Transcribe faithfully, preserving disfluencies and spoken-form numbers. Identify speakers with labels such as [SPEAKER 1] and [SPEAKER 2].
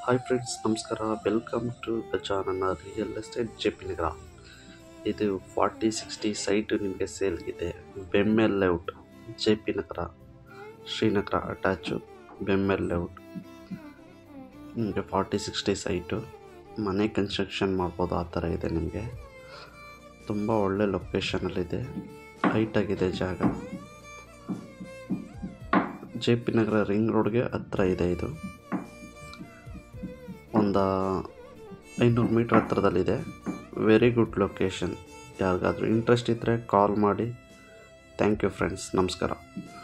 [SPEAKER 1] Hi friends, ನಮಸ್ಕಾರ. Welcome to the channel real estate JPNagara. ಇದು forty sixty site ನಿಮಗೆ ಸೇಲ್ಗಿದೆ. B M L Layout JPNagara Srinagar attach B M L Layout. ನಿಮಗೆ forty sixty site ಮನೆ construction ಮಾಡ್ಬೋದು, ಆ ಥರ ಇದೆ. ನಿಮಗೆ ತುಂಬ ಒಳ್ಳೆ ಲೊಕೇಶನಲ್ಲಿದೆ, ಹೈಟಾಗಿದೆ ಜಾಗ. JPNagara ರಿಂಗ್ ರೋಡ್ಗೆ ಹತ್ರ ಇದೆ. ಇದು ಒಂದು ಐನೂರು ಮೀಟ್ರ್ ಹತ್ರದಲ್ಲಿದೆ. Very good location. ಯಾರಿಗಾದರೂ ಇಂಟ್ರೆಸ್ಟ್ ಇದ್ದರೆ ಕಾಲ್ ಮಾಡಿ. ಥ್ಯಾಂಕ್ ಯು ಫ್ರೆಂಡ್ಸ್, ನಮಸ್ಕಾರ.